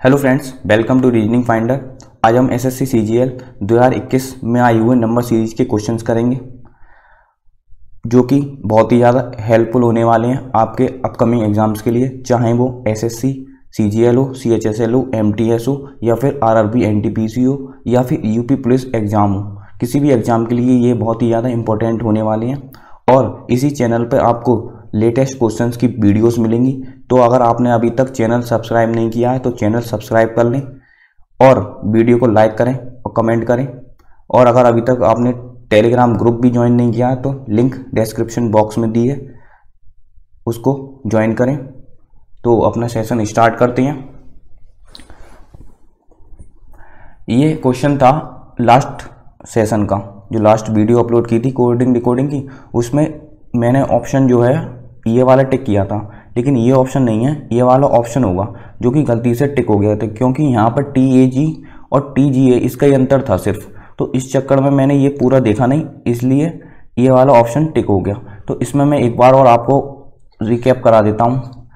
Hello friends, welcome to reasoning finder. आज हम SSC CGL 2021 में आई हुए नंबर सीरीज के क्वेश्चंस करेंगे जो कि बहुत ही ज़्यादा हेल्पफुल होने वाले हैं आपके अपकमिंग एग्जाम्स के लिए, चाहे वो एसएससी सीजीएल हो, सीएचएसएल हो, एमटीएस हो या फिर आरआरबी एनटीपीसी हो या फिर यूपी पुलिस एग्ज़ाम हो। किसी भी एग्ज़ाम के लिए ये बहुत ही ज़्यादा इंपॉर्टेंट होने वाले हैं और इसी चैनल पर आपको लेटेस्ट क्वेश्चंस की वीडियोस मिलेंगी। तो अगर आपने अभी तक चैनल सब्सक्राइब नहीं किया है तो चैनल सब्सक्राइब कर लें और वीडियो को लाइक करें और कमेंट करें। और अगर अभी तक आपने टेलीग्राम ग्रुप भी ज्वाइन नहीं किया है तो लिंक डिस्क्रिप्शन बॉक्स में दी है, उसको ज्वाइन करें। तो अपना सेशन स्टार्ट करते हैं। ये क्वेश्चन था लास्ट सेशन का, जो लास्ट वीडियो अपलोड की थी कोडिंग डिकोडिंग की, उसमें मैंने ऑप्शन जो है ये वाला टिक किया था, लेकिन ये ऑप्शन नहीं है, ये वाला ऑप्शन होगा जो कि गलती से टिक हो गया था क्योंकि यहाँ पर TAG और TGA इसका ही अंतर था सिर्फ। तो इस चक्कर में मैंने ये पूरा देखा नहीं, इसलिए ये वाला ऑप्शन टिक हो गया। तो इसमें मैं एक बार और आपको रिकैप करा देता हूँ।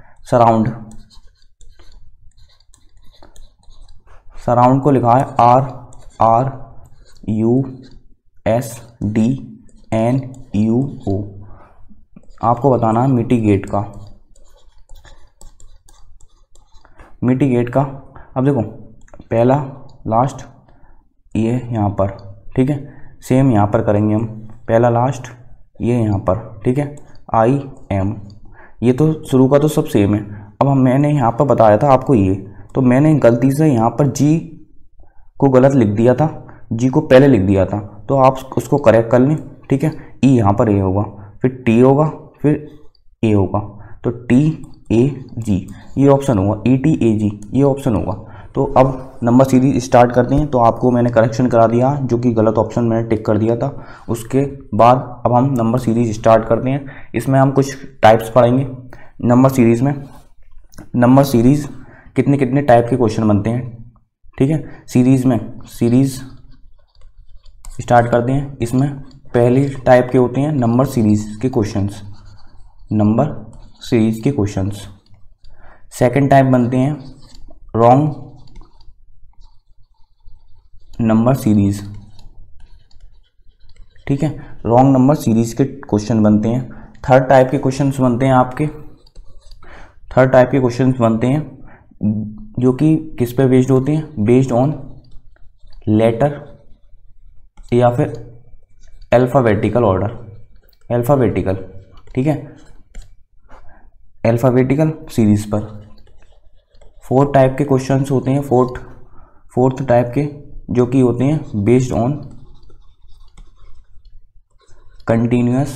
सराउंड को लिखा है RRUSDNUO। आपको बताना है मिटिगेट का। अब देखो, पहला लास्ट ये यहाँ पर, ठीक है। सेम यहाँ पर करेंगे हम, पहला लास्ट ये यहाँ पर, ठीक है। IM, ये तो शुरू का तो सब सेम है। अब मैंने यहाँ पर बताया था आपको ये, तो मैंने गलती से यहाँ पर G को गलत लिख दिया था, G को पहले लिख दिया था, तो आप उसको करेक्ट कर लें, ठीक है। E यहाँ पर A होगा, फिर T होगा, फिर A होगा, तो TAG ये ऑप्शन होगा, ETAG ये ऑप्शन होगा। तो अब नंबर सीरीज स्टार्ट करते हैं। तो आपको मैंने करेक्शन करा दिया, जो कि गलत ऑप्शन मैंने टिक कर दिया था। उसके बाद अब हम नंबर सीरीज स्टार्ट करते हैं। इसमें हम कुछ टाइप्स पढ़ेंगे नंबर सीरीज में। नंबर सीरीज कितने कितने टाइप के क्वेश्चन बनते हैं, ठीक है। सीरीज स्टार्ट करते हैं। इसमें पहली टाइप के होते हैं नंबर सीरीज के क्वेश्चंस। सेकंड टाइप बनते हैं रॉन्ग नंबर सीरीज, ठीक है। रॉन्ग नंबर सीरीज के क्वेश्चन बनते हैं। थर्ड टाइप के क्वेश्चंस बनते हैं जो कि किस पे बेस्ड होते हैं, बेस्ड ऑन लेटर या फिर अल्फ़ाबेटिकल ऑर्डर, ठीक है, अल्फ़ाबेटिकल सीरीज पर। फोर्थ टाइप के क्वेश्चंस होते हैं, फोर्थ टाइप के जो कि होते हैं बेस्ड ऑन कंटिन्यूअस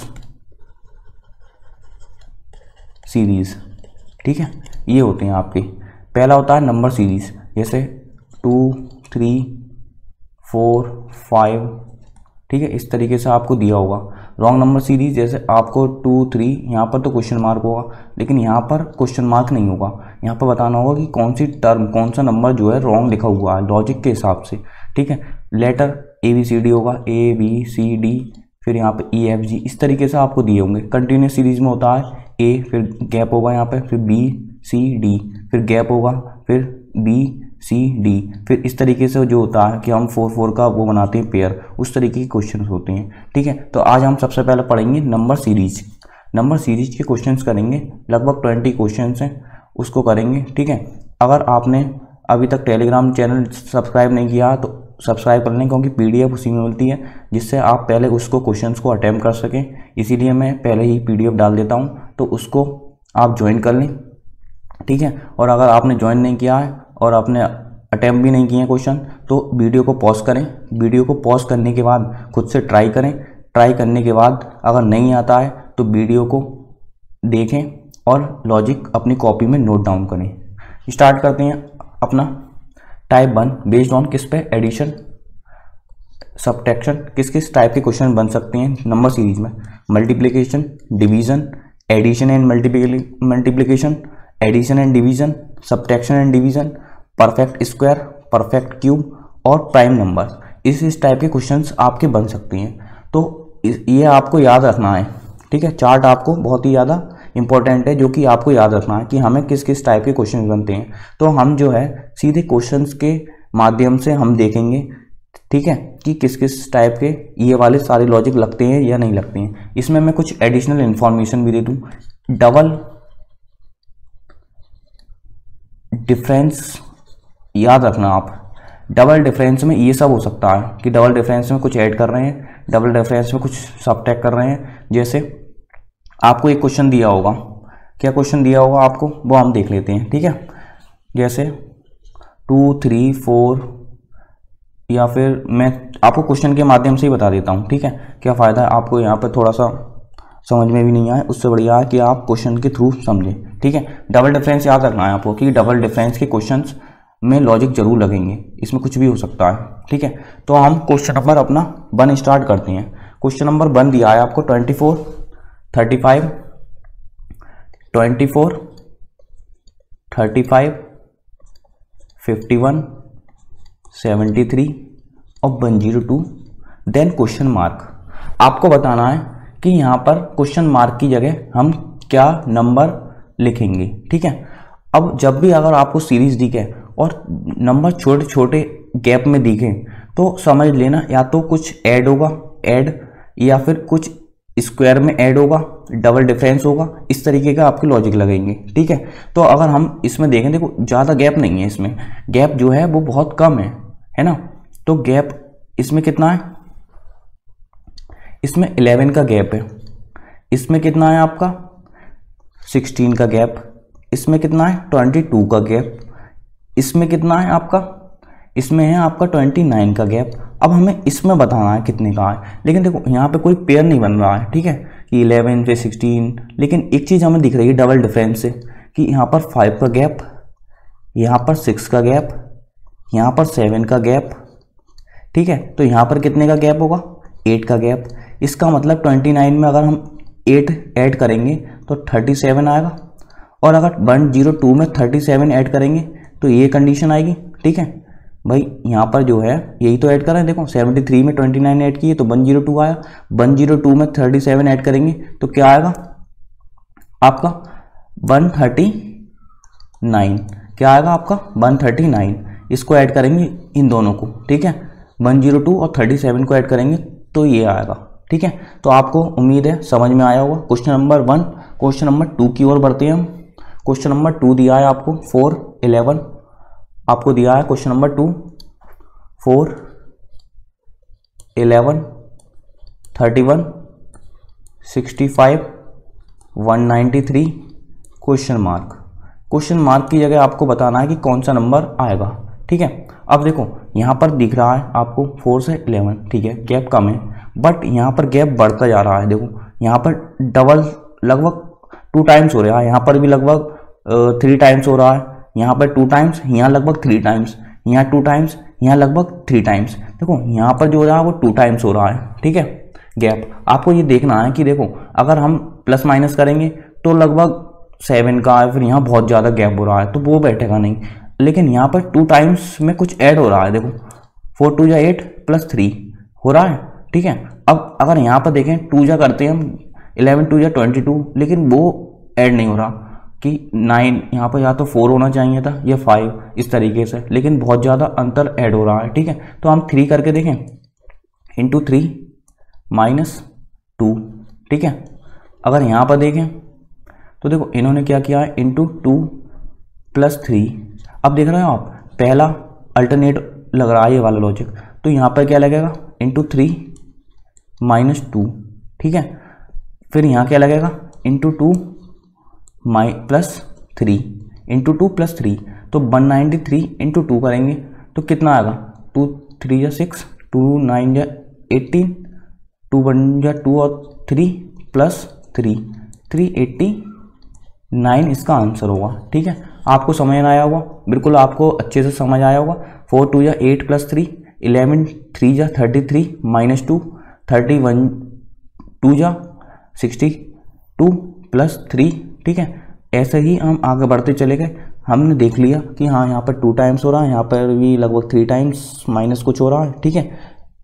सीरीज, ठीक है। ये होते हैं आपके। पहला होता है नंबर सीरीज, जैसे 2, 3, 4, 5, ठीक है। इस तरीके से आपको दिया होगा। रॉन्ग नंबर सीरीज जैसे आपको 2, 3, यहाँ पर तो क्वेश्चन मार्क होगा, लेकिन यहाँ पर क्वेश्चन मार्क नहीं होगा। यहाँ पर बताना होगा कि कौन सी टर्म, कौन सा नंबर जो है रॉन्ग लिखा हुआ है लॉजिक के हिसाब से, ठीक है। लेटर ABCD होगा, ABCD, फिर यहाँ पे EFG, इस तरीके से आपको दिए होंगे। कंटिन्यूस सीरीज में होता है A, फिर गैप होगा यहाँ पे, फिर BCD, फिर गैप होगा, फिर BCD, फिर इस तरीके से जो होता है कि हम 4 का वो बनाते हैं पेयर, उस तरीके के क्वेश्चन होते हैं, ठीक है। तो आज हम सबसे पहले पढ़ेंगे नंबर सीरीज के क्वेश्चंस करेंगे। लगभग 20 क्वेश्चंस हैं, उसको करेंगे, ठीक है। अगर आपने अभी तक टेलीग्राम चैनल सब्सक्राइब नहीं किया तो सब्सक्राइब कर लें, क्योंकि PDF उसी में मिलती है, जिससे आप पहले उसको क्वेश्चंस को अटेम्प्ट कर सकें। इसीलिए मैं पहले ही PDF डाल देता हूं, तो उसको आप ज्वाइन कर लें, ठीक है। और अगर आपने ज्वाइन नहीं किया है और आपने अटेम्प्ट भी नहीं किए हैं क्वेश्चन, तो वीडियो को पॉज करें। वीडियो को पॉज करने के बाद खुद से ट्राई करें। ट्राई करने के बाद अगर नहीं आता है तो वीडियो को देखें और लॉजिक अपनी कॉपी में नोट डाउन करें। स्टार्ट करते हैं अपना टाइप 1, बेस्ड ऑन किस पे, एडिशन, सब्ट्रैक्शन। किस टाइप के क्वेश्चन बन सकते हैं नंबर सीरीज में, multiplication, division, addition and multiplication, addition and division, subtraction and division, perfect square, perfect cube और प्राइम नंबर। इस टाइप के क्वेश्चंस आपके बन सकते हैं। तो ये आपको याद रखना है, ठीक है। चार्ट आपको बहुत ही ज़्यादा इंपॉर्टेंट है जो कि आपको याद रखना है कि हमें किस किस टाइप के क्वेश्चन बनते हैं। तो हम जो है सीधे क्वेश्चंस के माध्यम से हम देखेंगे, ठीक है, कि किस किस टाइप के ये वाले सारे लॉजिक लगते हैं या नहीं लगते हैं। इसमें मैं कुछ एडिशनल इंफॉर्मेशन भी दे दूं। डबल डिफरेंस याद रखना आप, डबल डिफरेंस में ये सब हो सकता है कि डबल डिफरेंस में कुछ ऐड कर रहे हैं, डबल डिफरेंस में कुछ सबट्रैक्ट कर रहे हैं। जैसे आपको एक क्वेश्चन दिया होगा, क्या क्वेश्चन दिया होगा आपको वो हम देख लेते हैं, ठीक है। जैसे 2, 3, 4, या फिर मैं आपको क्वेश्चन के माध्यम से ही बता देता हूँ, ठीक है। क्या फ़ायदा है आपको यहाँ पर थोड़ा सा समझ में भी नहीं आए, उससे बढ़िया है कि आप क्वेश्चन के थ्रू समझें, ठीक है। डबल डिफरेंस याद रखना है आपको कि डबल डिफरेंस के क्वेश्चंस में लॉजिक जरूर लगेंगे, इसमें कुछ भी हो सकता है, ठीक है। तो हम क्वेश्चन नंबर अपना 1 स्टार्ट करते हैं। क्वेश्चन नंबर 1 दिया है आपको 24, 35, 24, 35, 51, 73 और 102, देन क्वेश्चन मार्क। आपको बताना है कि यहाँ पर क्वेश्चन मार्क की जगह हम क्या नंबर लिखेंगे, ठीक है। अब जब भी अगर आपको सीरीज दिखे और नंबर छोटे छोटे गैप में दिखे तो समझ लेना या तो कुछ ऐड होगा, ऐड, या फिर कुछ स्क्वायर में ऐड होगा, डबल डिफरेंस होगा, इस तरीके का आपके लॉजिक लगेंगे, ठीक है। तो अगर हम इसमें देखें, देखो ज़्यादा गैप नहीं है, इसमें गैप जो है वो बहुत कम है ना। तो गैप इसमें कितना है, इसमें 11 का गैप है, इसमें कितना है आपका 16 का गैप, इसमें कितना है 22 का गैप, इसमें कितना है आपका, इसमें है आपका 29 का गैप। अब हमें इसमें बताना है कितने का है, लेकिन देखो यहाँ पे कोई पेयर नहीं बन रहा है, ठीक है, कि 11 पे 16। लेकिन एक चीज़ हमें दिख रही है डबल डिफरेंस से कि यहाँ पर 5 का गैप, यहाँ पर 6 का गैप, यहाँ पर 7 का गैप, ठीक है। तो यहाँ पर कितने का गैप होगा 8 का गैप। इसका मतलब 29 में अगर हम 8 ऐड करेंगे तो 37 आएगा, और अगर 102 में 37 ऐड करेंगे तो ये कंडीशन आएगी, ठीक है भाई। यहाँ पर जो है यही तो ऐड कर रहे हैं, देखो 73 में 29 ऐड किए तो 102 आया, 102 में 37 ऐड करेंगे तो क्या आएगा आपका 139, क्या आएगा आपका 139। इसको ऐड करेंगे इन दोनों को, ठीक है, 102 और 37 को ऐड करेंगे तो ये आएगा, ठीक है। तो आपको उम्मीद है समझ में आया होगा क्वेश्चन नंबर 1। क्वेश्चन नंबर 2 की ओर बढ़ते हैं हम। क्वेश्चन नंबर 2 दिया है आपको 4, 11, आपको दिया है question number 2 4, 11, 31, 65, 193, question mark. Question mark की जगह आपको बताना है कि कौन सा नंबर आएगा, ठीक है। अब देखो यहाँ पर दिख रहा है आपको 4 से 11, ठीक है, गैप कम है, बट यहाँ पर गैप बढ़ता जा रहा है। देखो यहाँ पर डबल लगभग 2 टाइम्स हो रहा है, यहाँ पर भी लगभग 3 टाइम्स हो रहा है, यहाँ पर 2 टाइम्स, यहाँ लगभग 3 टाइम्स, यहाँ 2 टाइम्स, यहाँ लगभग 3 टाइम्स। देखो यहाँ पर जो हो रहा है वो 2 टाइम्स हो रहा है, ठीक है, गैप। आपको ये देखना है कि देखो अगर हम प्लस माइनस करेंगे तो लगभग 7 का है, फिर यहाँ बहुत ज़्यादा गैप हो रहा है तो वो बैठेगा नहीं। लेकिन यहाँ पर 2 टाइम्स में कुछ ऐड हो रहा है, देखो 4 2 जा 8 प्लस 3 हो रहा है, ठीक है। अब अगर यहाँ पर देखें 2 जा करते हैं हम, 11 2 जा 22, लेकिन वो ऐड नहीं हो रहा कि 9, यहाँ पर या तो 4 होना चाहिए था या 5, इस तरीके से, लेकिन बहुत ज़्यादा अंतर ऐड हो रहा है, ठीक है। तो हम 3 करके देखें, इंटू 3 माइनस 2, ठीक है। अगर यहाँ पर देखें तो देखो इन्होंने क्या किया है, इंटू 2 प्लस 3। अब देख रहे हो आप पहला अल्टरनेट लग रहा है ये वाला लॉजिक, तो यहाँ पर क्या लगेगा, इंटू 3 माइनस 2, ठीक है। फिर यहाँ क्या लगेगा, इंटू 2 प्लस 3, इंटू 2 प्लस 3, तो 193 इंटू 2 करेंगे तो कितना आएगा, 2 3 जा 6, 2 9 जा 18, 2 1 जा 2 और 3 प्लस 3, 389 इसका आंसर होगा, ठीक है। आपको समझ में आया होगा, बिल्कुल आपको अच्छे से समझ आया होगा। 4 2 जा 8 प्लस 3, 11 3 जा 33 माइनस 2, 31 2 जा 62 प्लस 3, ठीक है। ऐसे ही हम आगे बढ़ते चले गए, हमने देख लिया कि हाँ यहाँ पर 2 टाइम्स हो रहा है, यहाँ पर भी लगभग 3 टाइम्स माइनस कुछ हो रहा है, ठीक है।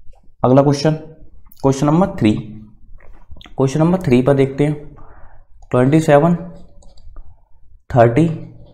अगला question, question number 3। Question number 3 पर देखते हैं। 27, 30,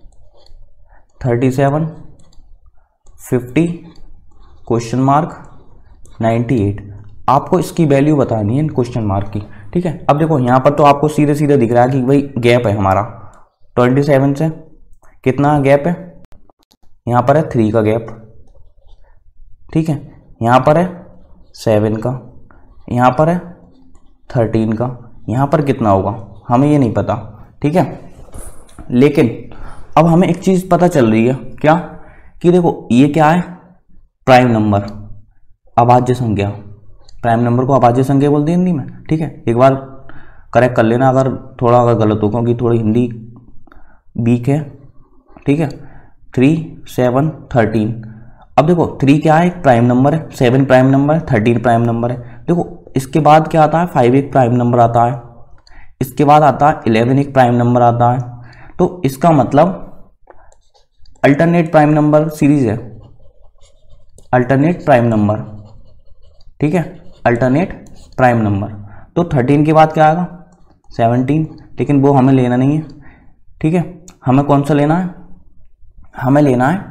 37, 50, क्वेश्चन मार्क, 98। आपको इसकी वैल्यू बतानी है क्वेश्चन मार्क की, ठीक है। अब देखो यहाँ पर तो आपको सीधे सीधे दिख रहा है कि भाई गैप है हमारा 27 से कितना गैप है, यहाँ पर है 3 का गैप, ठीक है। यहाँ पर है 7 का, यहाँ पर है 13 का, यहाँ पर कितना होगा हमें ये नहीं पता, ठीक है। लेकिन अब हमें एक चीज़ पता चल रही है, क्या कि देखो ये क्या है, प्राइम नंबर, अभाज्य संख्या। प्राइम नंबर को अभाज्य संख्या बोलते हैं हिंदी में, ठीक है। एक बार करेक्ट कर लेना अगर थोड़ा अगर गलत हो, क्योंकि थोड़ी हिंदी वीक है, ठीक है। 3, 7, 13। अब देखो 3 क्या है, एक प्राइम नंबर है, 7 प्राइम नंबर है, 13 प्राइम नंबर है। देखो इसके बाद क्या आता है, 5 एक प्राइम नंबर आता है, इसके बाद आता है 11 एक प्राइम नंबर आता है। तो इसका मतलब अल्टरनेट प्राइम नंबर सीरीज है, अल्टरनेट प्राइम नंबर, ठीक है, अल्टरनेट प्राइम नंबर। तो 13 के बाद क्या आएगा 17, लेकिन वो हमें लेना नहीं है, ठीक है। हमें कौन सा लेना है, हमें लेना है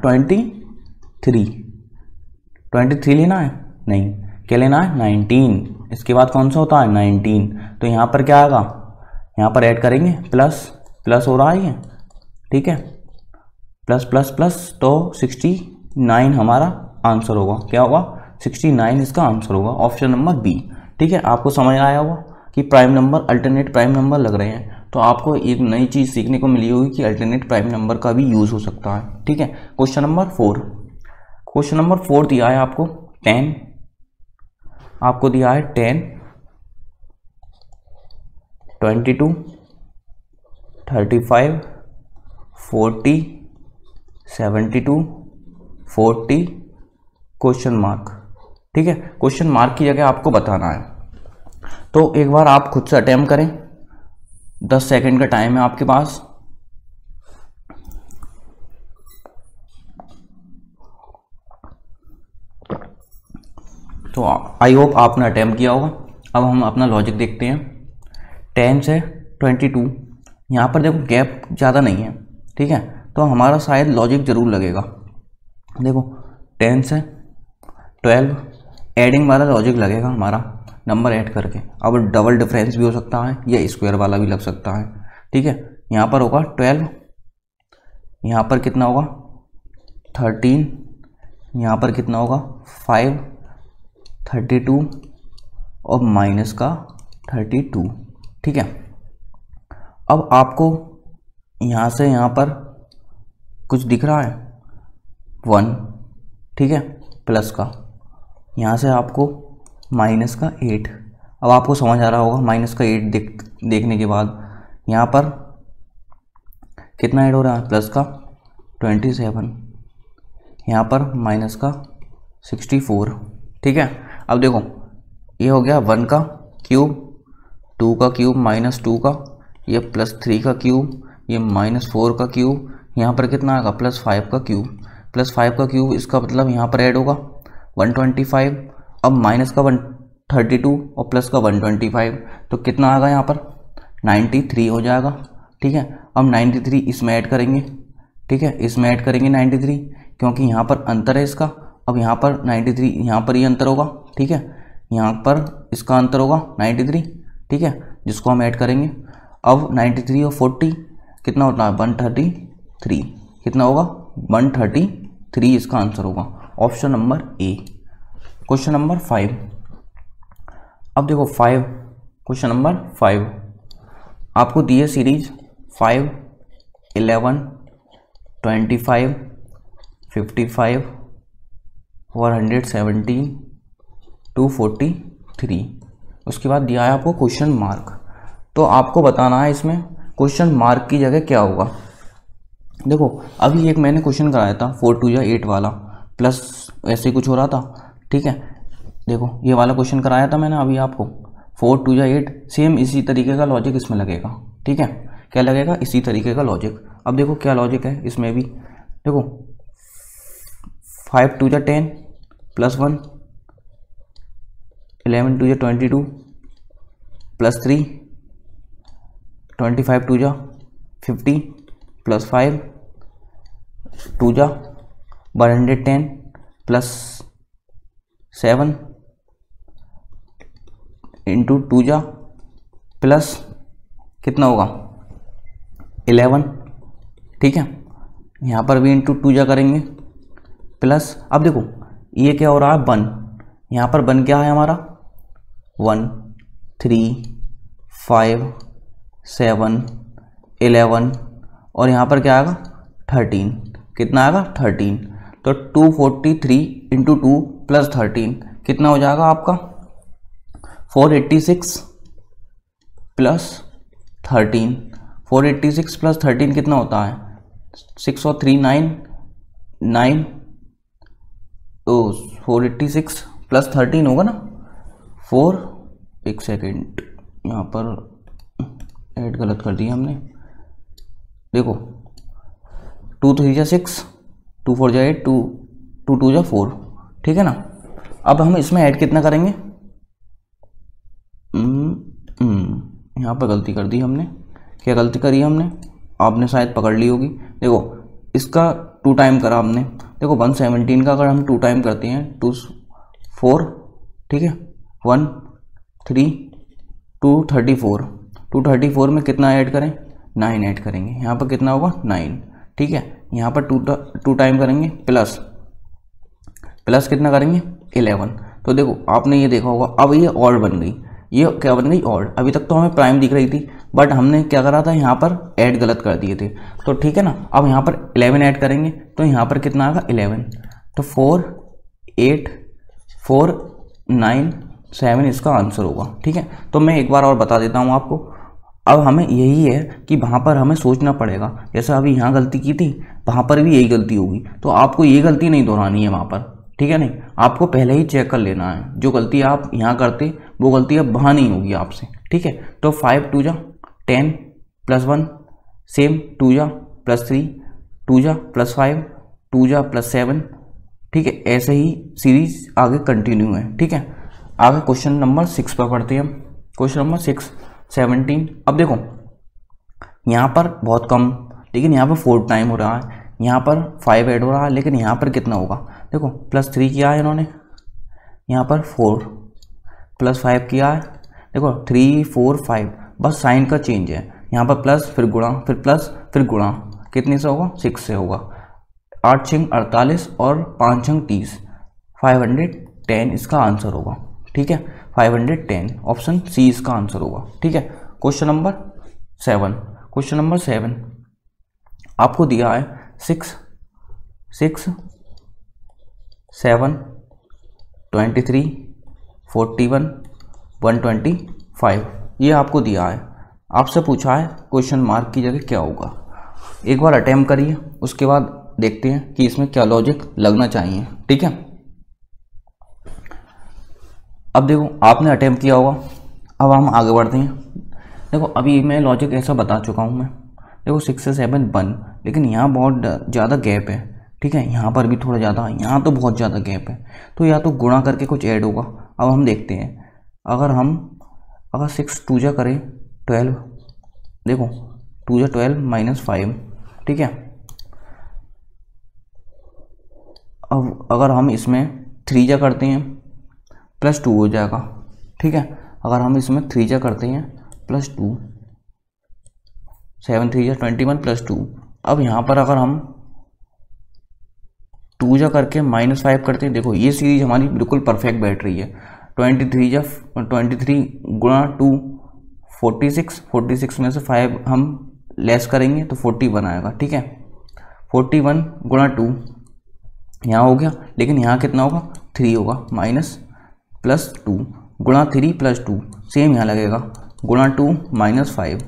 23 लेना है, नहीं क्या लेना है 19। इसके बाद कौन सा होता है 19। तो यहाँ पर क्या आएगा, यहाँ पर ऐड करेंगे, प्लस हो रहा है ये, ठीक है, प्लस प्लस प्लस, तो 69 हमारा आंसर होगा। क्या होगा 69 इसका आंसर होगा, ऑप्शन नंबर बी, ठीक है। आपको समझ आया होगा कि prime number alternate prime number लग रहे हैं, तो आपको एक नई चीज़ सीखने को मिली होगी कि अल्टरनेट प्राइम नंबर का भी यूज़ हो सकता है, ठीक है। क्वेश्चन नंबर 4 दिया है आपको 10, आपको दिया है 10, 22, 35, 40, 72, 40, क्वेश्चन मार्क, ठीक है। क्वेश्चन मार्क की जगह आपको बताना है, तो एक बार आप खुद से अटेम्प्ट करें, 10 सेकंड का टाइम है आपके पास। तो आई होप आपने अटेम्प्ट किया होगा। अब हम अपना लॉजिक देखते हैं। 10 से 22, यहाँ पर देखो गैप ज़्यादा नहीं है, ठीक है, तो हमारा शायद लॉजिक ज़रूर लगेगा। देखो 10 से 12 एडिंग वाला लॉजिक लगेगा हमारा, नंबर ऐड करके। अब डबल डिफरेंस भी हो सकता है या स्क्वायर वाला भी लग सकता है, ठीक है। यहाँ पर होगा 12, यहाँ पर कितना होगा 13, यहाँ पर कितना होगा 5, 32 और माइनस का 32, ठीक है। अब आपको यहाँ से यहाँ पर कुछ दिख रहा है 1, ठीक है, प्लस का, यहाँ से आपको माइनस का 8। अब आपको समझ आ रहा होगा माइनस का 8 देखने के बाद यहाँ पर कितना ऐड हो रहा है, प्लस का 27, यहाँ पर माइनस का 64, ठीक है। अब देखो ये हो गया 1 का क्यूब, 2 का क्यूब माइनस 2 का, ये प्लस 3 का क्यूब, ये माइनस 4 का क्यूब, यहाँ पर कितना आएगा प्लस 5 का क्यूब, प्लस 5 का क्यूब, इसका मतलब यहाँ पर ऐड होगा 125। अब माइनस का 132 और प्लस का 125, तो कितना आएगा यहाँ पर 93 हो जाएगा, ठीक है। अब 93 इसमें ऐड करेंगे, ठीक है, इसमें ऐड करेंगे 93, क्योंकि यहाँ पर अंतर है इसका। अब यहाँ पर 93, यहाँ पर ये अंतर होगा, ठीक है, यहाँ पर इसका अंतर होगा 93, ठीक है, जिसको हम ऐड करेंगे। अब 93 और 40 कितना होता है 133, कितना होगा 133 इसका आंसर होगा, option number A. Question number 5, अब देखो 5, क्वेश्चन नंबर 5 आपको दी है सीरीज 5, 11, 25, 55, 117, 243, उसके बाद दिया है आपको क्वेश्चन मार्क। तो आपको बताना है इसमें क्वेश्चन मार्क की जगह क्या होगा। देखो अभी एक मैंने क्वेश्चन कराया था 4 2 या 8 वाला, प्लस ऐसे कुछ हो रहा था, ठीक है। देखो ये वाला क्वेश्चन कराया था मैंने अभी आपको 4 2 या 8, सेम इसी तरीके का लॉजिक इसमें लगेगा, ठीक है। क्या लगेगा, इसी तरीके का लॉजिक। अब देखो क्या लॉजिक है इसमें भी, देखो 5 2 या 10 प्लस 1, 11 2 या 22 प्लस 3, 25 टू जा 50 प्लस 5 टू जा 110 प्लस 7 इंटू टू जा प्लस कितना होगा 11, ठीक है। यहाँ पर भी इंटू टू जा करेंगे प्लस, अब देखो ये क्या हो रहा है 1, यहाँ पर 1 क्या है हमारा 1 3 5 7 11 और यहाँ पर क्या आएगा 13, कितना आएगा 13। तो 243 इंटू 2 प्लस 13 कितना हो जाएगा आपका 486 प्लस 13। 486 प्लस 13 कितना होता है 6 और 3 9 तो 486 प्लस 13 होगा ना 4, एक सेकेंड यहाँ पर ऐड गलत कर दिया हमने, देखो 2 3 जा 6, 2 4 जा 8, 2 2 जा 4, ठीक है ना। अब हम इसमें ऐड कितना करेंगे, यहाँ पर गलती कर दी हमने, क्या गलती करी हमने, आपने शायद पकड़ ली होगी। देखो इसका 2 टाइम करा हमने, देखो 117 का अगर हम 2 टाइम करते हैं 2 4, ठीक है 1 3 234, 234 में कितना ऐड करें 9 ऐड करेंगे, यहाँ पर कितना होगा 9, ठीक है। यहाँ पर 2 टाइम करेंगे प्लस कितना करेंगे 11। तो देखो आपने ये देखा होगा, अब ये ऑड बन गई, ये क्या बन गई ऑड। अभी तक तो हमें प्राइम दिख रही थी बट हमने क्या करा था यहाँ पर ऐड गलत कर दिए थे, तो ठीक है ना। अब यहाँ पर 11 ऐड करेंगे तो यहाँ पर कितना आएगा 11, तो 4 8 4 9 7 इसका आंसर होगा, ठीक है। तो मैं एक बार और बता देता हूँ आपको, अब हमें यही है कि वहाँ पर हमें सोचना पड़ेगा, जैसे अभी यहाँ गलती की थी वहाँ पर भी यही गलती होगी, तो आपको ये गलती नहीं दोहरानी है वहाँ पर, ठीक है। नहीं, आपको पहले ही चेक कर लेना है, जो गलती आप यहाँ करते वो गलती अब वहाँ नहीं होगी आपसे, ठीक है। तो 5 2 जा 10 प्लस 1 सेम 2 जा प्लस 3 2 जा प्लस 5 2 जा प्लस 7, ठीक है। ऐसे ही सीरीज आगे कंटिन्यू है, ठीक है। आगे क्वेश्चन नंबर 6 पर पढ़ते हैं हम। Question number 6 17। अब देखो यहाँ पर बहुत कम, लेकिन यहाँ पर 4 टाइम हो रहा है, यहाँ पर 5 ऐड हो रहा है, लेकिन यहाँ पर कितना होगा, देखो प्लस 3 किया है इन्होंने, यहाँ पर 4 प्लस 5 किया है, देखो 3 4 5, बस साइन का चेंज है, यहाँ पर प्लस फिर गुणा फिर प्लस फिर गुणा, कितने से होगा 6 से होगा। 8 6 48 और 5 6 30, 510 इसका आंसर होगा, ठीक है। 510 ऑप्शन सी इसका आंसर होगा, ठीक है। Question number 7। क्वेश्चन नंबर 7 आपको दिया है 6 6 7 23 41 125, ये आपको दिया है। आपसे पूछा है क्वेश्चन मार्क की जगह क्या होगा। एक बार अटेम्प्ट करिए, उसके बाद देखते हैं कि इसमें क्या लॉजिक लगना चाहिए, ठीक है। अब देखो आपने अटेम्प्ट किया होगा, अब हम आगे बढ़ते हैं। देखो अभी मैं लॉजिक ऐसा बता चुका हूँ मैं, देखो 6 से 7 1, लेकिन यहाँ बहुत ज़्यादा गैप है, ठीक है। यहाँ पर भी थोड़ा ज़्यादा, यहाँ तो बहुत ज़्यादा गैप है, तो या तो गुणा करके कुछ ऐड होगा। अब हम देखते हैं, अगर 6 2 जा करें 12, देखो 2 जा 12 माइनस 5, ठीक है। अब अगर हम इसमें 3 जा करते हैं प्लस 2 हो जाएगा, ठीक है। अगर हम इसमें 3 जा करते हैं प्लस 2, 7 3 जा 21 प्लस 2। अब यहाँ पर अगर हम 2 जा करके माइनस 5 करते हैं, देखो ये सीरीज हमारी बिल्कुल परफेक्ट बैठ रही है। 23 गुणा 2 46, 46 में से 5 हम लेस करेंगे तो 41 आएगा, ठीक है। 41 गुणा 2 यहाँ हो गया, लेकिन यहाँ कितना होगा 3 होगा, माइनस प्लस 2 गुणा 3 प्लस 2 सेम यहाँ लगेगा, गुणा 2 माइनस 5,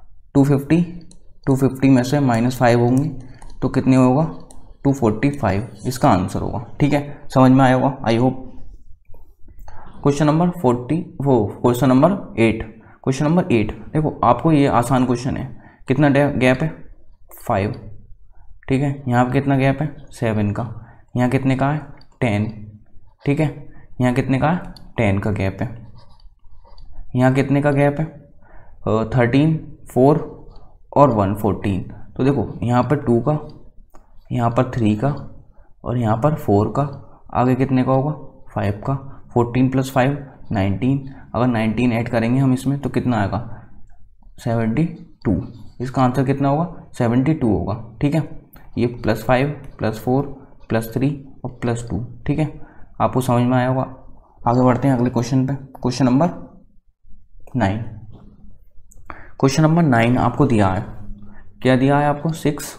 250 में से माइनस 5 होंगे तो कितने होगा 245 इसका आंसर होगा, ठीक है। समझ में आया होगा I hope. Question number 8। Question number 8 देखो आपको ये आसान क्वेश्चन है, कितना गैप है 5, ठीक है। यहाँ पे कितना गैप है 7 का, यहाँ कितने का है 10, ठीक है। यहाँ कितने का है 10 का गैप है, यहाँ कितने का गैप है 13 4 और 1 14। तो देखो यहाँ पर 2 का, यहाँ पर 3 का और यहाँ पर 4 का, आगे कितने का होगा 5 का। 14 + 5 19। अगर 19 ऐड करेंगे हम इसमें तो कितना आएगा 72। इसका आंसर कितना होगा 72 होगा। ठीक है, ये +5 +4 +3 और +2। ठीक है, आपको समझ में आया होगा। आगे बढ़ते हैं अगले क्वेश्चन पे। Question number 9। क्वेश्चन नंबर 9 आपको दिया है, क्या दिया है आपको 6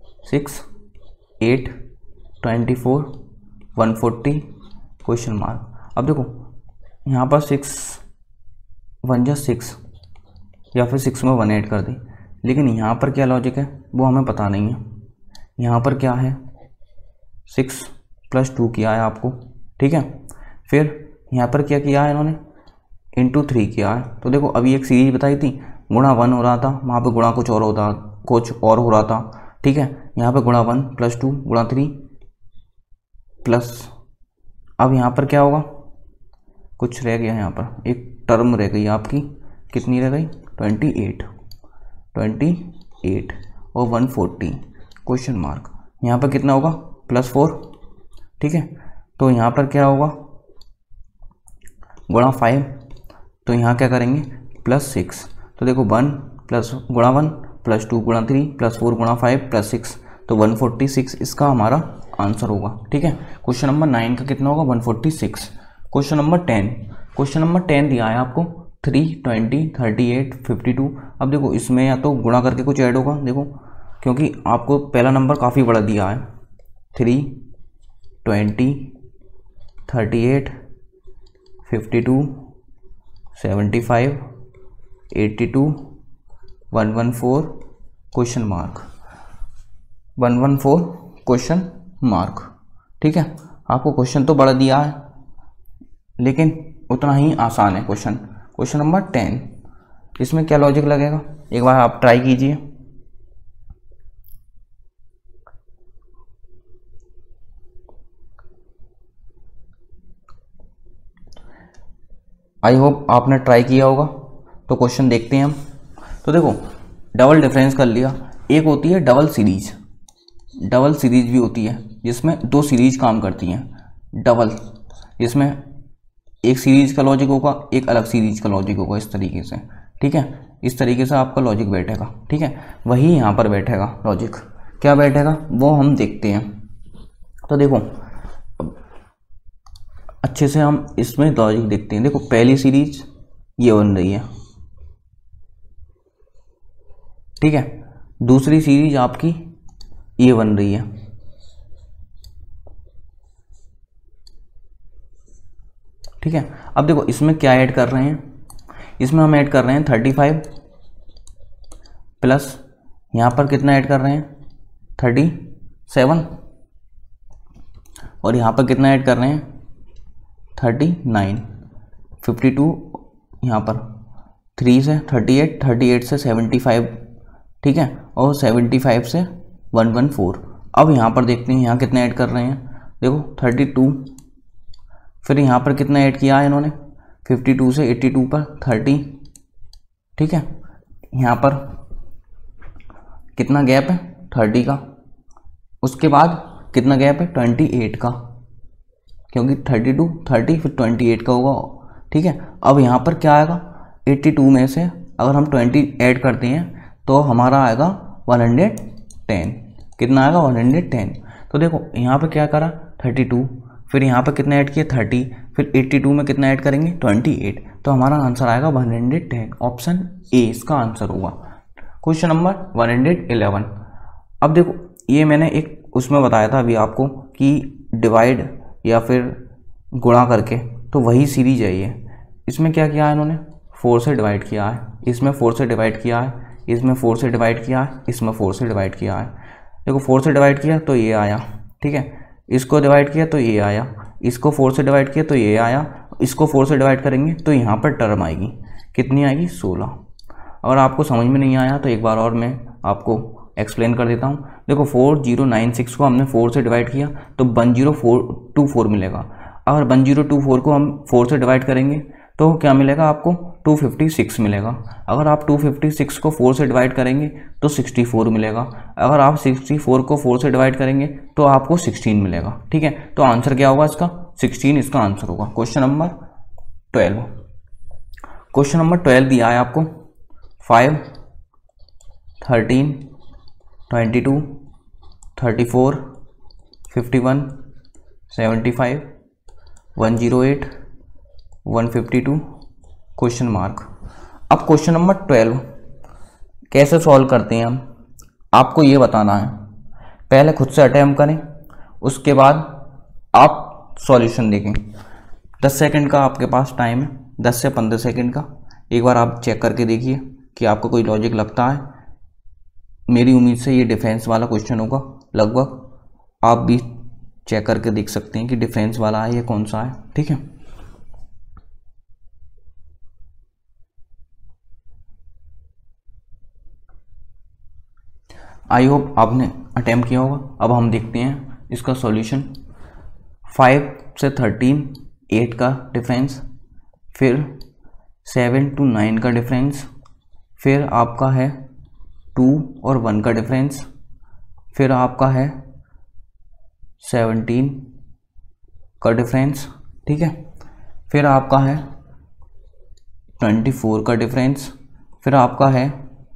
8 24 140 क्वेश्चन मार्क। अब देखो यहाँ पर 6 1 + 6 या फिर 6 में 1 ऐड कर दी, लेकिन यहाँ पर क्या लॉजिक है वो हमें पता नहीं है। यहाँ पर क्या है 6 + 2 किया है आपको। ठीक है, फिर यहाँ पर क्या किया है इन्होंने × 3 किया है। तो देखो अभी एक सीरीज बताई थी, गुणा 1 हो रहा था, वहाँ पे गुणा कुछ और हो रहा था। ठीक है, यहाँ पे गुणा 1 + 2 गुणा 3 प्लस, अब यहाँ पर क्या होगा कुछ रह गया, यहाँ पर एक टर्म रह गई आपकी, कितनी रह गई 28 और 140 क्वेश्चन मार्क। यहाँ पर कितना होगा +4। ठीक है, तो यहाँ पर क्या होगा गुणा 5, तो यहाँ क्या करेंगे +6। तो देखो 1 गुणा 1 +2 गुणा 3 +4 गुणा 5 +6, तो 146 इसका हमारा आंसर होगा। ठीक है, क्वेश्चन नंबर 9 का कितना होगा 146। Question number 10। क्वेश्चन नंबर 10 दिया है आपको 3 20 38 52। अब देखो इसमें या तो गुणा करके कुछ ऐड होगा, देखो क्योंकि आपको पहला नंबर काफ़ी बड़ा दिया है, 3 20 38 52 75 82 114 क्वेश्चन मार्क 114 क्वेश्चन मार्क। ठीक है, आपको क्वेश्चन तो बड़ा दिया है लेकिन उतना ही आसान है क्वेश्चन। क्वेश्चन नंबर 10, इसमें क्या लॉजिक लगेगा एक बार आप ट्राई कीजिए। आई होप आपने ट्राई किया होगा। तो क्वेश्चन देखते हैं हम। तो देखो डबल डिफरेंस कर लिया, एक होती है डबल सीरीज भी होती है जिसमें 2 सीरीज काम करती हैं। डबल, जिसमें एक सीरीज का लॉजिक होगा, एक अलग सीरीज का लॉजिक होगा, इस तरीके से। ठीक है, इस तरीके से आपका लॉजिक बैठेगा। ठीक है, वही यहाँ पर बैठेगा लॉजिक, क्या बैठेगा वो हम देखते हैं। तो देखो अच्छे से हम इसमें लॉजिक देखते हैं। देखो पहली सीरीज ये बन रही है, ठीक है, दूसरी सीरीज आपकी ये बन रही है। ठीक है, अब देखो इसमें क्या ऐड कर रहे हैं, इसमें हम ऐड कर रहे हैं 35 प्लस यहाँ पर कितना ऐड कर रहे हैं 37 और यहाँ पर कितना ऐड कर रहे हैं 39 52 यहाँ पर 3 से 38 38 से 75। ठीक है, और 75 से 114। अब यहाँ पर देखते हैं यहाँ कितना ऐड कर रहे हैं, देखो 32, फिर यहाँ पर कितना ऐड किया है इन्होंने 52 से 82 पर 30। ठीक है, यहाँ पर कितना गैप है 30 का, उसके बाद कितना गैप है 28 का, क्योंकि 32 30 फिर 28 का होगा। ठीक है, अब यहाँ पर क्या आएगा 82 में से अगर हम 20 ऐड करते हैं तो हमारा आएगा 110। कितना आएगा 110। तो देखो यहाँ पे क्या करा 32, फिर यहाँ पे कितना ऐड किया 30, फिर 82 में कितना ऐड करेंगे 28, तो हमारा आंसर आएगा 110। ऑप्शन ए इसका आंसर होगा। Question number 111। अब देखो ये मैंने एक उसमें बताया था अभी आपको कि डिवाइड या फिर गुणा करके, तो वही सीरीज है ये। इसमें क्या किया है इन्होंने 4 से डिवाइड किया है, इसमें 4 से डिवाइड किया है, इसमें 4 से डिवाइड किया है, इसमें 4 से डिवाइड किया है। देखो 4 से डिवाइड किया तो ये आया, ठीक है, इसको डिवाइड किया तो ये आया, इसको 4 से डिवाइड किया तो ये आया, इसको 4 से डिवाइड करेंगे तो यहाँ पर टर्म आएगी, कितनी आएगी 16। अगर आपको समझ में नहीं आया तो एक बार और मैं आपको एक्सप्लेन कर देता हूँ। देखो 4096 को हमने 4 से डिवाइड किया तो 10424 मिलेगा। अगर 1024 को हम 4 से डिवाइड करेंगे तो क्या मिलेगा आपको 256 मिलेगा। अगर आप 256 को 4 से डिवाइड करेंगे तो 64 मिलेगा। अगर आप 64 को 4 से डिवाइड करेंगे तो आपको 16 मिलेगा। ठीक है, तो आंसर क्या होगा इसका? 16 इसका आंसर होगा। Question number 12। क्वेश्चन नंबर 12 दिया है आपको 5, 13, 22, 34, 51, 75, 108, 152 क्वेश्चन मार्क। अब क्वेश्चन नंबर 12 कैसे सॉल्व करते हैं हम, आपको ये बताना है। पहले खुद से अटेम्प्ट करें, उसके बाद आप सॉल्यूशन देखें। 10 सेकंड का आपके पास टाइम है, 10 से 15 सेकंड का। एक बार आप चेक करके देखिए कि आपको कोई लॉजिक लगता है। मेरी उम्मीद से ये डिफेंस वाला क्वेश्चन होगा लगभग। आप भी चेक करके देख सकते हैं कि डिफेंस वाला है या कौन सा है। ठीक है, आई होप आपने अटेम्प्ट किया होगा। अब हम देखते हैं इसका सॉल्यूशन। 5 से 13 8 का डिफरेंस, फिर 7 to 9 का डिफरेंस, फिर आपका है 2 और 1 का डिफरेंस, फिर आपका है 17 का डिफरेंस। ठीक है, फिर आपका है 24 का डिफरेंस, फिर आपका है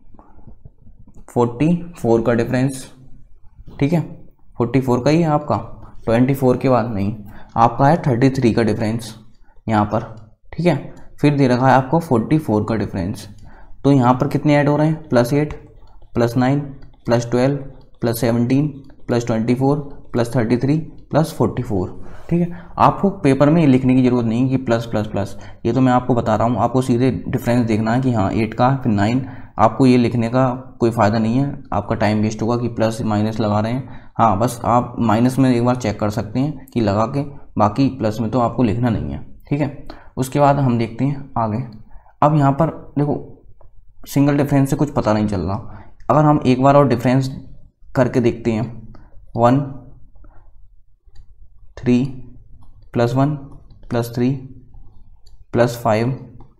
44 का डिफरेंस। ठीक है, 44 का ही है आपका, 24 के बाद नहीं। आपका है 33 का डिफरेंस यहाँ पर। ठीक है, फिर दे रखा है आपको 44 का डिफरेंस। तो यहाँ पर कितने ऐड हो रहे हैं? +8, +9, +12, +17, +24, +33, +44। ठीक है, आपको पेपर में ये लिखने की जरूरत नहीं कि प्लस प्लस प्लस, ये तो मैं आपको बता रहा हूँ। आपको सीधे डिफरेंस देखना है कि हाँ 8 का फिर 9। आपको ये लिखने का कोई फ़ायदा नहीं है, आपका टाइम वेस्ट होगा कि प्लस माइनस लगा रहे हैं। हाँ, बस आप माइनस में एक बार चेक कर सकते हैं कि लगा के, बाकी प्लस में तो आपको लिखना नहीं है। ठीक है, उसके बाद हम देखते हैं आगे। अब यहाँ पर देखो सिंगल डिफरेंस से कुछ पता नहीं चल रहा। अगर हम एक बार और डिफरेंस करके देखते हैं, 1, 3, +1, +3, +5,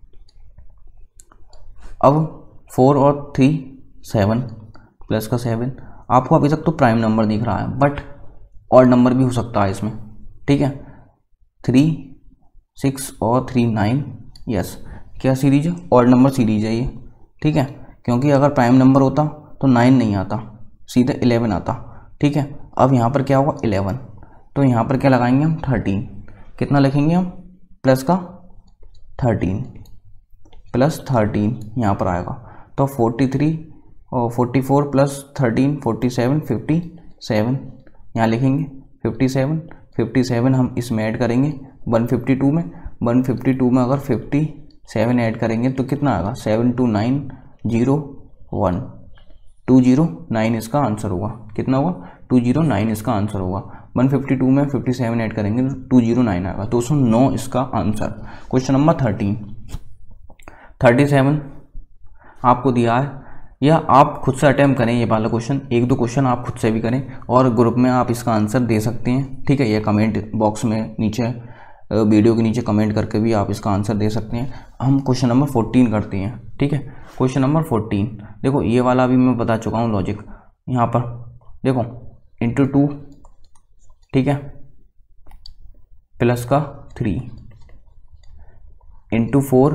अब 4 और 3 7, प्लस का 7। आपको अभी तक तो प्राइम नंबर दिख रहा है, बट ऑड नंबर भी हो सकता है इसमें। ठीक है, 3, 6 और 3 9। यस, क्या सीरीज है? ऑड नंबर सीरीज है ये। ठीक है, क्योंकि अगर प्राइम नंबर होता तो 9 नहीं आता, सीधे 11 आता। ठीक है, अब यहाँ पर क्या होगा? 11। तो यहाँ पर क्या लगाएंगे हम? 13। कितना लिखेंगे हम? प्लस का 13, +13 यहाँ पर आएगा। तो 43 और 44 + 13 47, 57 यहाँ लिखेंगे। 57 हम इसमें ऐड करेंगे 152 में। 152 में अगर 57 ऐड करेंगे तो कितना आएगा? 72901, 209 इसका आंसर होगा। कितना होगा? 209 इसका आंसर होगा। 152 में 57 ऐड करेंगे तो 209 आएगा। 209 इसका आंसर। क्वेश्चन नंबर 37 आपको दिया है, या आप खुद से अटेम्प्ट करें ये वाला क्वेश्चन। 1-2 क्वेश्चन आप खुद से भी करें और ग्रुप में आप इसका आंसर दे सकते हैं। ठीक है, ये कमेंट बॉक्स में नीचे वीडियो के नीचे कमेंट करके भी आप इसका आंसर दे सकते हैं। हम क्वेश्चन नंबर 14 करते हैं। ठीक है, क्वेश्चन नंबर 14 देखो, ये वाला भी मैं बता चुका हूँ लॉजिक। यहाँ पर देखो ×2, ठीक है, प्लस का 3, ×4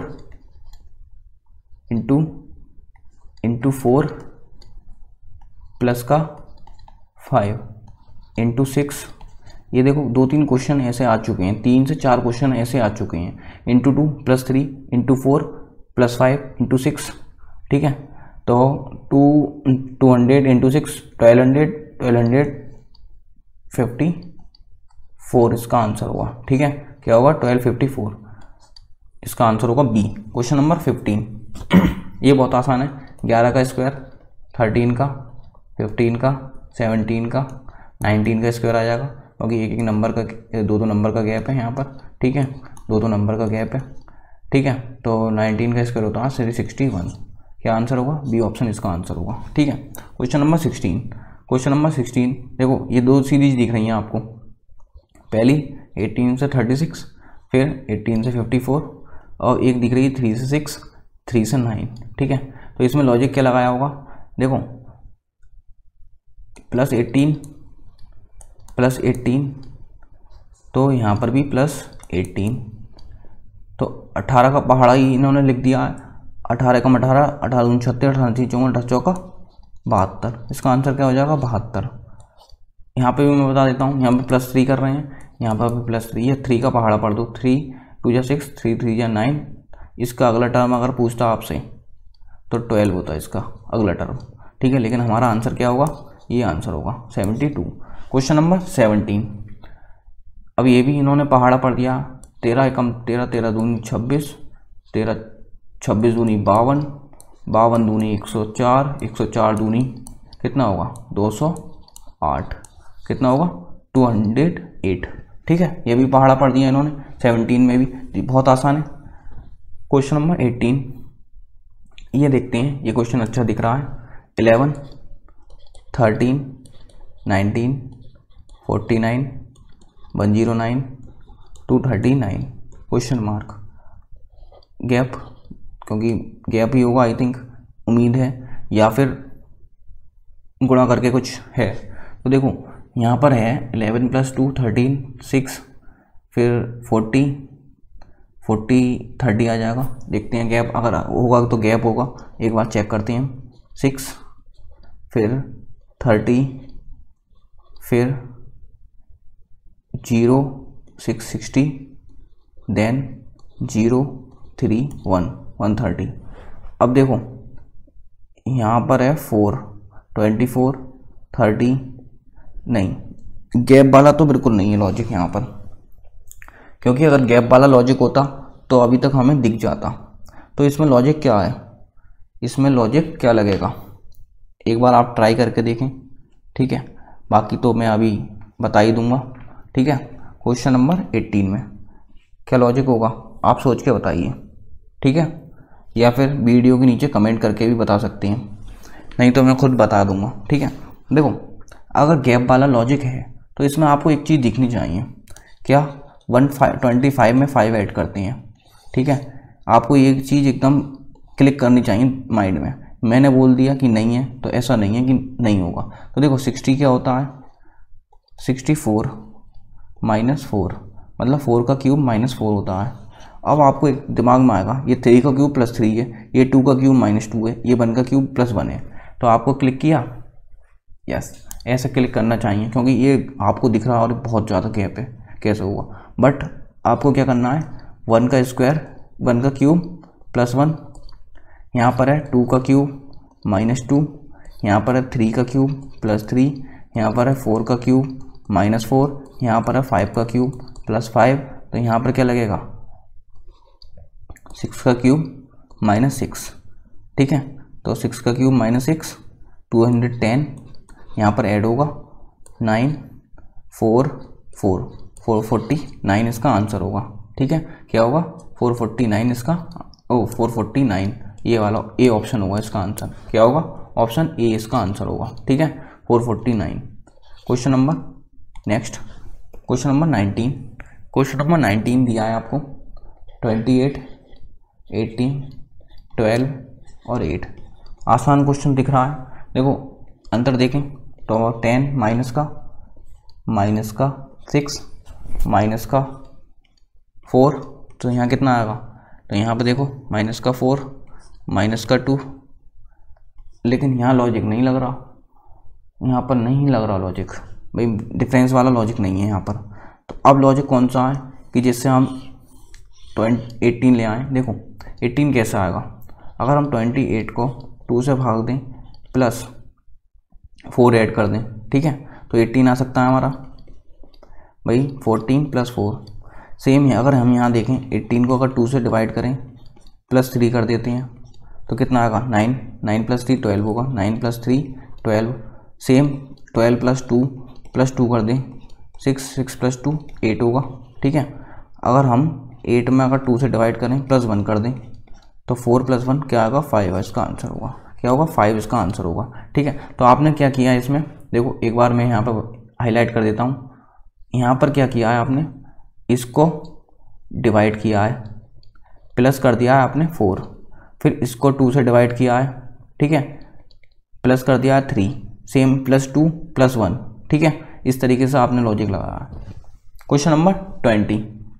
×4 प्लस का 5 ×6। ये देखो 2-3 क्वेश्चन ऐसे आ चुके हैं, 3 से 4 क्वेश्चन ऐसे आ चुके हैं। ×2 + 3 ×4 + 5 ×6। ठीक है, तो 200 × 6 1200, 1254 इसका आंसर होगा। ठीक है, क्या होगा? 1254 इसका आंसर होगा बी। क्वेश्चन नंबर 15 ये बहुत आसान है। 11 का स्क्वायर, 13 का, 15 का, 17 का, 19 का स्क्वायर आ जाएगा, क्योंकि एक नंबर का 2 नंबर का गैप है यहाँ पर। ठीक है, 2 नंबर का गैप है। ठीक है, तो 19 का स्क्वायर होता है 61। क्या आंसर होगा? बी ऑप्शन इसका आंसर होगा। ठीक है, क्वेश्चन नंबर 16। क्वेश्चन नंबर 16 देखो, ये 2 सीरीज दिख रही हैं आपको। पहली 18 से 36, फिर 18 से 54, और एक दिख रही है 3 से 6, 3 से 9, ठीक है। तो इसमें लॉजिक क्या लगाया होगा, देखो +18 +18, तो यहाँ पर भी +18, तो 18 का पहाड़ा ही इन्होंने लिख दिया है। 18 कम 18, 18 दूनी 36, 18 3 54, 18 चौका 72, इसका आंसर क्या हो जाएगा 72। यहाँ पे भी मैं बता देता हूँ, यहाँ पे +3 कर रहे हैं, यहाँ पर भी +3, ये 3 का पहाड़ा पढ़ दो, 3 2 जा 6, 3 3 जा 9, इसका अगला टर्म अगर पूछता आपसे तो 12 होता है इसका अगला टर्म, ठीक है। लेकिन हमारा आंसर क्या होगा, ये आंसर होगा 72। क्वेश्चन नंबर 17, अब ये भी इन्होंने पहाड़ा पढ़ दिया। 13 एकम 13, 13 दूनी 26, 13 26 दूनी 52, 52 दूनी 104, 104 दूनी कितना होगा 208, कितना होगा 208, ठीक है। ये भी पहाड़ा पढ़ दिया इन्होंने 17 में भी, बहुत आसान है। क्वेश्चन नंबर 18, ये देखते हैं, ये क्वेश्चन अच्छा दिख रहा है। 11 13 19 49 109 239, क्वेश्चन मार्क, गैप, क्योंकि गैप ही होगा आई थिंक, उम्मीद है, या फिर गुणा करके कुछ है। तो देखो यहाँ पर है 11 + 2 13 6, फिर 40 30 आ जाएगा। देखते हैं गैप अगर होगा तो गैप होगा, एक बार चेक करते हैं। 6 फिर 30 फिर 0 6 60 देन 0 3 1 130। अब देखो यहाँ पर है 4 24 30, नहीं गैप वाला तो बिल्कुल नहीं है लॉजिक यहाँ पर, क्योंकि अगर गैप वाला लॉजिक होता तो अभी तक हमें दिख जाता। तो इसमें लॉजिक क्या है, इसमें लॉजिक क्या लगेगा, एक बार आप ट्राई करके देखें, ठीक है। बाकी तो मैं अभी बता ही दूंगा, ठीक है। क्वेश्चन नंबर 18 में क्या लॉजिक होगा आप सोच के बताइए, ठीक है, या फिर वीडियो के नीचे कमेंट करके भी बता सकते हैं, नहीं तो मैं खुद बता दूंगा, ठीक है। देखो अगर गैप वाला लॉजिक है तो इसमें आपको एक चीज़ दिखनी चाहिए, क्या 25 में 5 ऐड करते हैं, ठीक है। आपको ये चीज़ एकदम क्लिक करनी चाहिए माइंड में। मैंने बोल दिया कि नहीं है तो ऐसा नहीं है कि नहीं होगा। तो देखो 60 क्या होता है, 64 -4, मतलब 4 का क्यूब -4 होता है। अब आपको एक दिमाग में आएगा ये 3 का क्यूब +3 है, ये 2 का क्यूब -2 है, ये 1 का क्यूब +1 है। तो आपको क्लिक किया, यस ऐसे क्लिक करना चाहिए, क्योंकि ये आपको दिख रहा है और बहुत ज़्यादा गैप है, कैसे होगा। बट आपको क्या करना है, 1 का स्क्वायर 1 का क्यूब +1, यहाँ पर है 2 का क्यूब -2, यहाँ पर है 3 का क्यूब +3, यहाँ पर है 4 का क्यूब -4, यहाँ पर है 5 का क्यूब +5, तो यहाँ पर क्या लगेगा 6 का क्यूब -6, ठीक है। तो 6 का क्यूब -6 210, यहाँ पर ऐड होगा 9 4 4 449 इसका आंसर होगा, ठीक है। क्या होगा 449 इसका, 449 ये वाला ए ऑप्शन होगा इसका आंसर, क्या होगा ऑप्शन ए इसका आंसर होगा, ठीक है 449। Question number next, question number 19, question number 19 दिया है आपको 28 18 12 और 8। आसान क्वेश्चन दिख रहा है, देखो अंतर देखें तो 10 माइनस का -6 माइनस का 4, तो यहाँ कितना आएगा, तो यहाँ पे देखो -4 -2, लेकिन यहाँ लॉजिक नहीं लग रहा, यहाँ पर नहीं लग रहा लॉजिक, भाई डिफरेंस वाला लॉजिक नहीं है यहाँ पर। तो अब लॉजिक कौन सा है कि जिससे हम 18 ले आएँ। देखो 18 कैसा आएगा, अगर हम 28 को 2 से भाग दें प्लस 4 ऐड कर दें, ठीक है, तो 18 आ सकता है हमारा भाई 14 + 4। सेम है, अगर हम यहाँ देखें 18 को अगर 2 से डिवाइड करें +3 कर देते हैं तो कितना आएगा 9 9 + 3 12 होगा, 9 + 3 12, सेम 12 + 2 कर दें 6 6 + 2 8 होगा, ठीक है। अगर हम 8 में अगर 2 से डिवाइड करें +1 कर दें तो 4 + 1 क्या आएगा 5 है इसका आंसर होगा, क्या होगा 5 इसका आंसर होगा, ठीक है। तो आपने क्या किया है इसमें, देखो एक बार मैं यहाँ पर हाईलाइट कर देता हूँ, यहाँ पर क्या किया है आपने, इसको डिवाइड किया है प्लस कर दिया है आपने 4, फिर इसको 2 से डिवाइड किया है, ठीक है, प्लस कर दिया है 3, सेम +2 +1, ठीक है। इस तरीके से आपने लॉजिक लगाया है। Question number 20,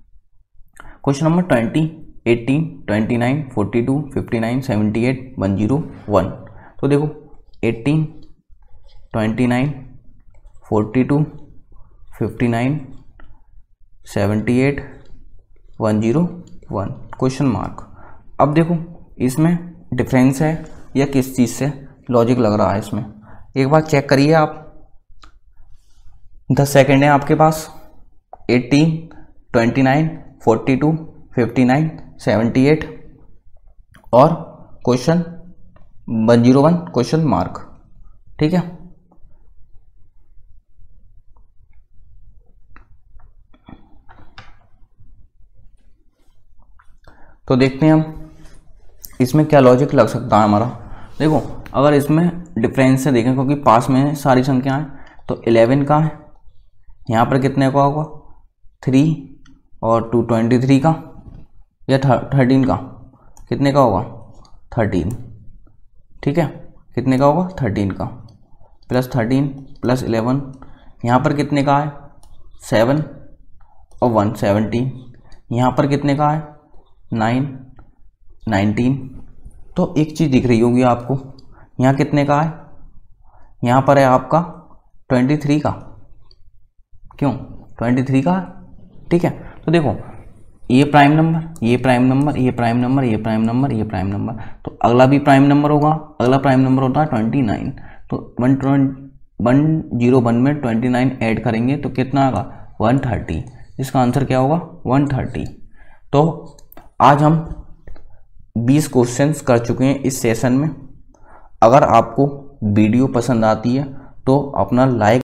18, 29, 42, 59, 78, 101। तो देखो 18, 29, 42, 59, 78, 101 क्वेश्चन मार्क। अब देखो इसमें डिफरेंस है या किस चीज़ से लॉजिक लग रहा है इसमें, एक बार चेक करिए आप। 10 सेकेंड है आपके पास। 18, 29, 42, 59, 78 और क्वेश्चन 101 क्वेश्चन मार्क, ठीक है। तो देखते हैं हम इसमें क्या लॉजिक लग सकता है हमारा। देखो अगर इसमें डिफरेंस से देखें, क्योंकि पास में सारी संख्या है, तो 11 का है, यहाँ पर कितने का होगा 3 और 2 23 का, या 13 का, कितने का होगा 13, ठीक है, कितने का होगा 13 का, +13 +11, यहाँ पर कितने का है 7 और 1 17, यहाँ पर कितने का है 9 19। तो एक चीज़ दिख रही होगी आपको, यहाँ कितने का है, यहाँ पर है आपका 23 का, क्यों 23 का, ठीक है। तो देखो ये प्राइम नंबर, ये प्राइम नंबर, ये प्राइम नंबर, ये प्राइम नंबर, ये प्राइम नंबर, तो अगला भी प्राइम नंबर होगा, अगला प्राइम नंबर होता है 29। तो 101 में 29 ऐड करेंगे तो कितना आएगा 130, इसका आंसर क्या होगा 130। तो आज हम 20 क्वेश्चंस कर चुके हैं इस सेशन में। अगर आपको वीडियो पसंद आती है तो अपना लाइक